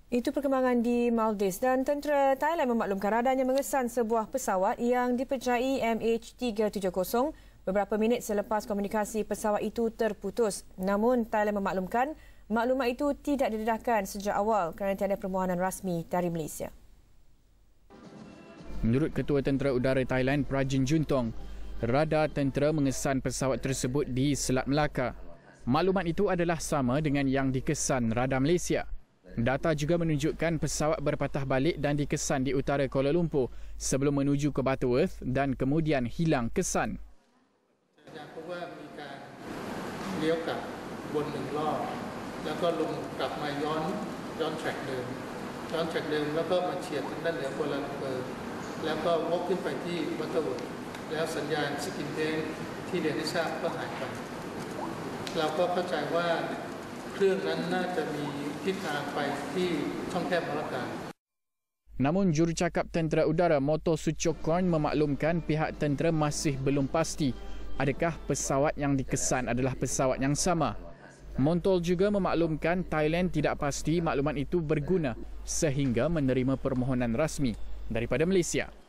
Itu perkembangan di Maldives dan tentera Thailand memaklumkan radarnya mengesan sebuah pesawat yang dipercayai MH370 beberapa minit selepas komunikasi pesawat itu terputus. Namun Thailand memaklumkan maklumat itu tidak didedahkan sejak awal kerana tiada permohonan rasmi dari Malaysia. Menurut Ketua Tentera Udara Thailand Prajin Juntong, radar tentera mengesan pesawat tersebut di Selat Melaka. Maklumat itu adalah sama dengan yang dikesan radar Malaysia. Data juga menunjukkan pesawat berpatah balik dan dikesan di utara Kuala Lumpur sebelum menuju ke Butterworth dan kemudian hilang kesan. เพราะว่ามีการเลี้ยวกลับบน1 รอบแล้วก็ลงกลับมาย้อนแทร็กเดิมแล้วก็มาเฉียดทางด้านเหนือกัวลาลัมเปอร์แล้วก็วกขึ้นไปที่บัตเตอร์เวิร์ธแล้วสัญญาณสกินเทนที่เรียนให้ทราบก็หายไปเราก็เข้าใจว่าเครื่องนั้นน่าจะมีทิศทางไปที่ช่องแคบมะละกา Namun jurucakap Tentera Udara Motor Suchokon memaklumkan pihak tentera masih belum pasti adakah pesawat yang dikesan adalah pesawat yang sama. Montol juga memaklumkan Thailand tidak pasti maklumat itu berguna sehingga menerima permohonan rasmi daripada Malaysia.